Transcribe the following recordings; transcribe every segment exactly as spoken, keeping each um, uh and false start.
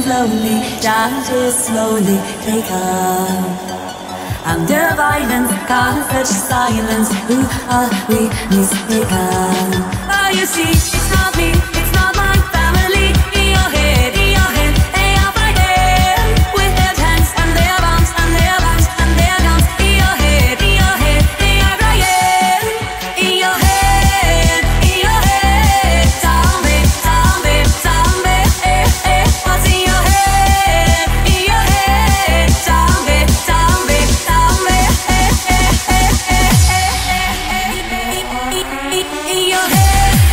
slowly, charges slowly take up. Under violence, cause such silence. Who are we mistaken? Oh, you see, it's not me, it's not my family. In your head, in your head, they are fighting with their tanks and their bombs and their bombs and their guns. In your head, in your head, they are crying. In your head, in your head, zombie, zombie, zombie. Eh, eh, what's in your head? In your head, zombie, zombie, zombie. Eh, eh, eh, eh, eh, eh, eh. In your head.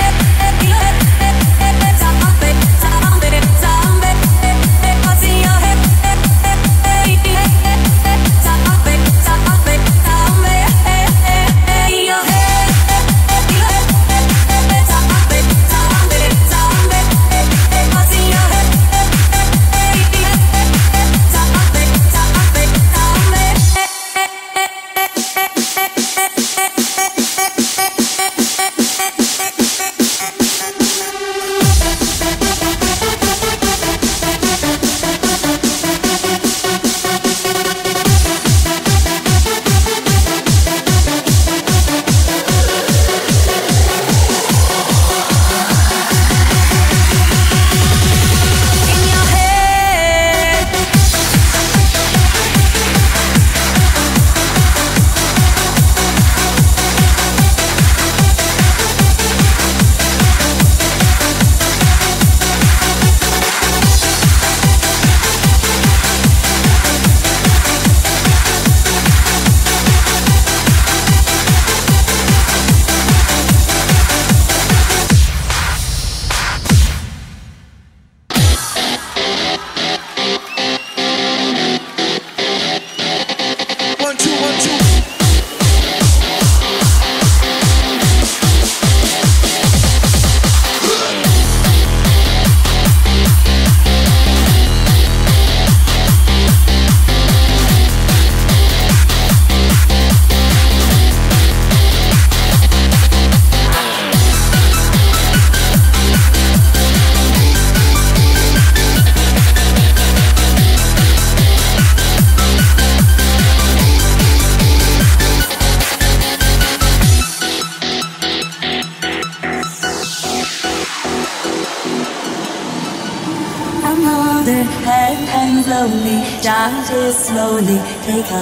Another head and slowly, charges slowly take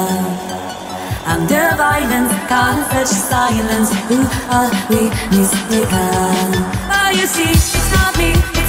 up. Under violence, cause such silence. Who are we mistaken? Oh, you see, it's not me.